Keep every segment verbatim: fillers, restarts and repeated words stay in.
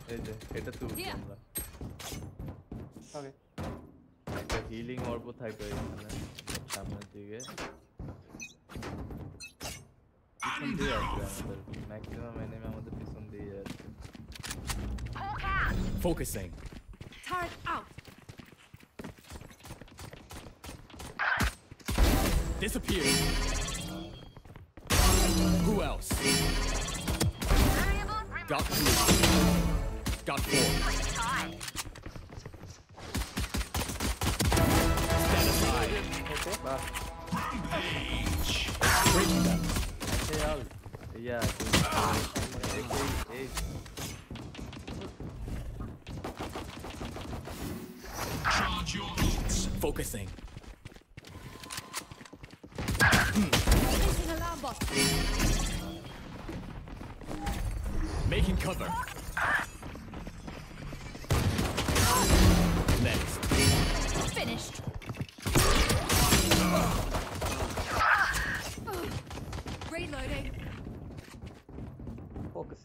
এই যে এটা তো উঠি আমরা ওকে একটা হিলিং অর্ব থাকবে এখানে সামনের দিকে পিছন দিয়ে আসবে আমাদের ম্যাক্সিমাম এনিমি আমাদের পিছন দিয়ে আসবে Focusing. Turret out. Disappear. Who else? Got three. Got four. Stand aside. Okay Rampage. Breaking them. Hey, all. Yeah. Hey, hey, hey. Charge your ults. Focusing. Placing alarm bot. Making cover. Next. Finished. Reloading. Focus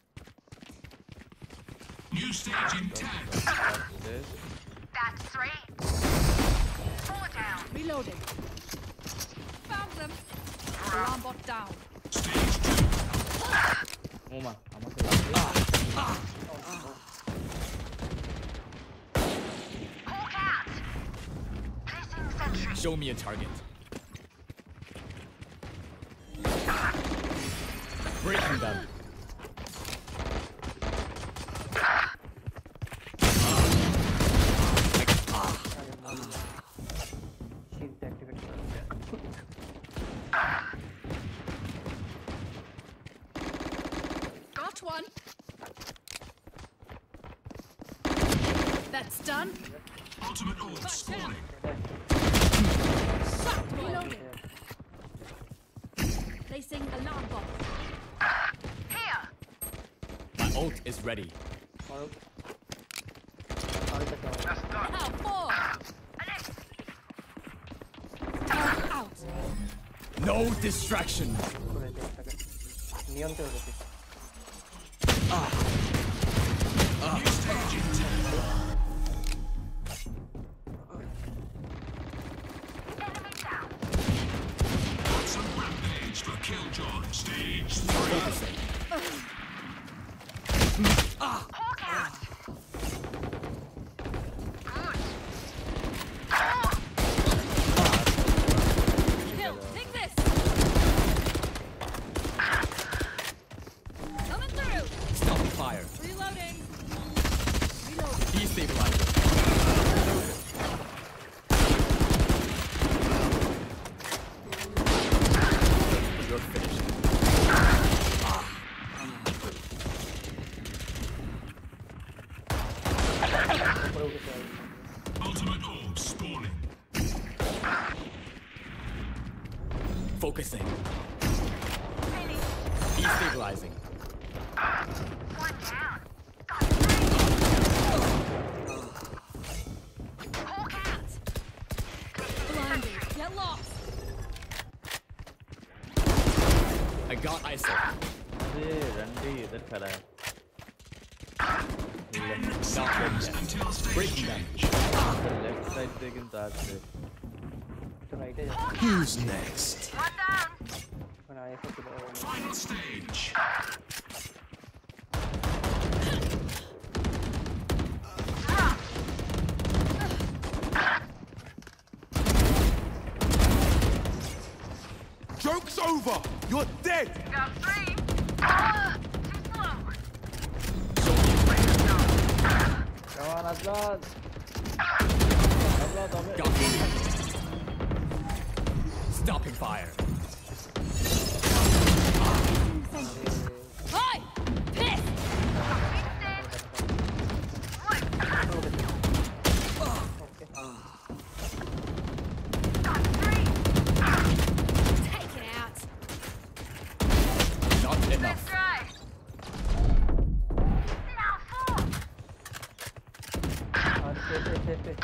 New stage in ten. This. That's three. Four down. Reloading. Found them. Alarm bot down. Stage two. ওমা আমাকে লাগবে Hawk out. Placing sentry. Show me a target. Breaking them. Shield activate করো Got one. That's done. Ultimate ult spawning. Shot. Reloading. Placing alarm bot. Here. My ult is ready. করো আরেকটা দাও Now four. Turret out. No distraction. করে দে টাকা নিয়ন্ত্রণ করতে New stage in ten. Enemy down. Some rampage for Killjoy. Stage three. Focusing. Hawk out. Good. Kill. Take this. Coming through. Stop the fire. Reloading. Reloading. Destabilizer. You're finished. উপরে উঠে যাও Ultimate ult spawning. Focusing. Finish. Destabilizing. One down. Got three. Hawk out. Blinded. Get lost. I got I S O. अरे रंडी इधर खड़ा है Ten Not seconds ready yet. until stage Breaking them. change. Left side से কিন্তু আসছে তো রাইটে যাও Who's next? One down. মানে আইএসও ছিল Final stage. Joke's over! You're dead! Got three. Ah, too slow. কেমন আজলাদ আজলাদ হবে Got three. Stopping fire. Hi. Piss. Okay Got three. Take it out. Not Let's enough. try. Now four. আর শেষ শেষ শেষ শেষ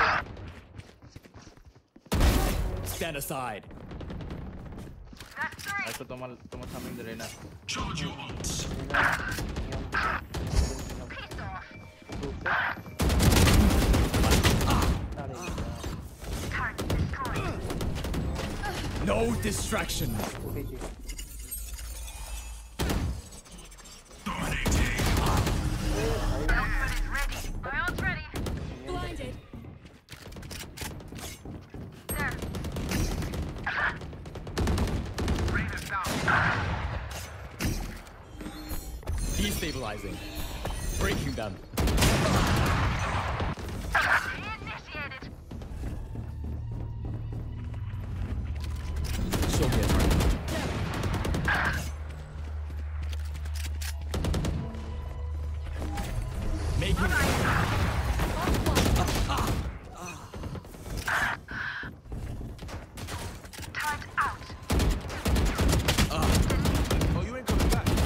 Stand aside. That's three. একটা তোমার তোমার সামনে ধরে না Charge your ults. নিয়ম Piss off. আরে Target destroyed. No distractions. উঠেছি Dominating. Ultimate is ready. My ult's ready. Blinded. There. Raiders down. Destabilizing. Breaking them. Initiated. Show me a turn. Making Time's out. Oh, you ain't coming back.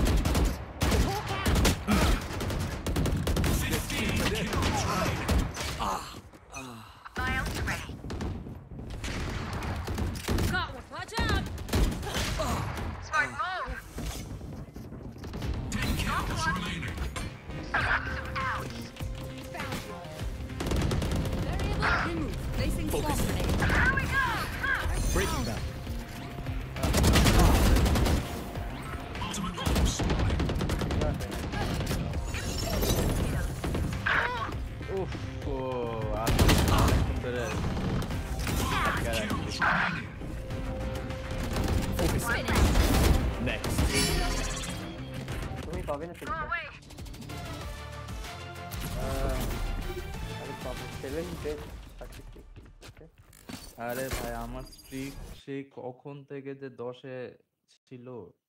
fifteen kills remaining. My ult's ready. Got one. Watch out. Smart move. ten kills remaining. Some outs. Found one. Variable removed. Placing Focus. swarm grenade. Here we go. Huh. Breaking them. Ultimate orb spawning. উফ ও আমি অনেকক্ষণ ধরে আটকা রাখছি। Kills remaining. Focus. Next. তুমি পাবে না Go সেটা away. আরে পাবো সেভেন ডেজ থার্টি সিক্স আরে ভাই আমার স্ট্রিক সেই কখন থেকে যে দশে ছিল